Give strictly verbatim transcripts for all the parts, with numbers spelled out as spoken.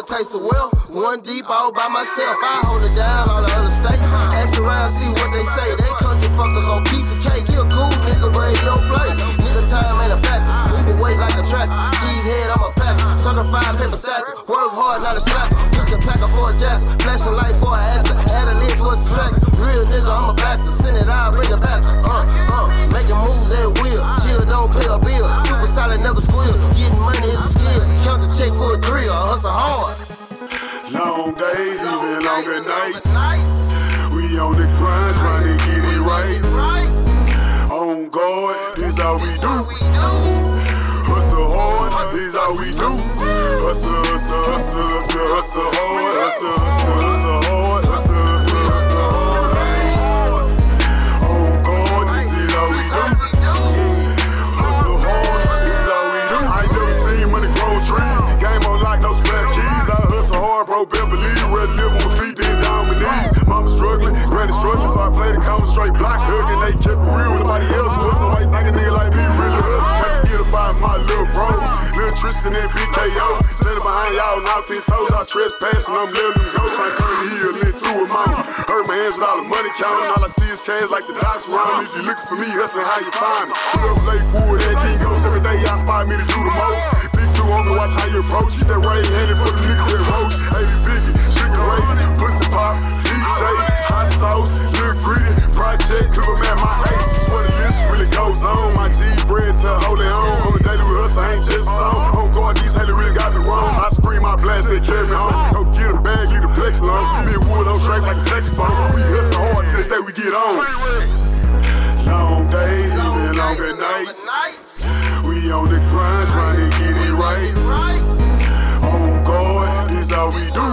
a taste of wealth. One deep all by myself. I hold it down all the other states. Ask around, see what they say. They country fucker gon' piece of cake. He a cool nigga, but he don't play. Nigga time ain't a factor. Move away like a tractor. Cheese head, I'm a packer. Sucker five paper stacker. Work hard, not a slapper. Used to pack up for a jack. Flashing light for an actor. Had a lid for a subtractor. Real nigga, I'm a backer. Send it out, bring it back. Uh, uh, making moves at will. Chill, don't pay a bill. Super solid, never squeal. Getting money is a skill. Count the check for a thrill. Hustle hard. Long days, even longer nights. We on the grind, trying to get it right. On guard, this how we do. Hustle hard, this how we do. Hustle, hustle, hustle, hustle, hustle hard. Hustle, hustle, hustle hard. Hustle, hustle, hustle hard. On guard, this is how we do. Hustle hard, this is how we do. I ain't never seen money grow trees. Game on lock, no splash keys. I hustle hard, bro, better believe. Ready to live on my feet, then down my knees. Mama struggling, granny struggling, so I played the counter straight block hook, and they kept it real. Nobody else was. I might think a nigga like me really hustle. Can't forget about my little bros, Lil Tristan and B K O. Standing behind y'all, now ten toes. I trespass and I'm letting them go. Trying to turn the heel into a mama. Hurt my hands with all the money counting. All I see is cash like the dots around. If you looking for me, hustling, how you find me? Put up Lakewood and King Ghost. Every day y'all inspire me to do the most. Big two on me, watch how you approach. Get that rain handed for the niggas that roast. eighty Biggie, Sugar Ray, Pussy Pop, D J, Hot Sauce, Lil Greedy, Project, Clipper Man, my ace is what the list really goes on. My G bread to holy on. On the daily we hustle, I ain't just a song. On guard, these haters really got me wrong. I scream, I blast, they carry me home. Go get a bag, leave the plex long. Me and Wood on tracks like a saxophone. We hustle hard till the day we get on. Long days, even longer nights. We on the grind, trying to get it right. On guard, this how we do.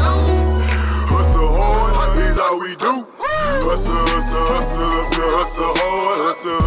Hustle hard, this how we do. Hustle, hustle, hustle, hustle, hustle hard. Hustle,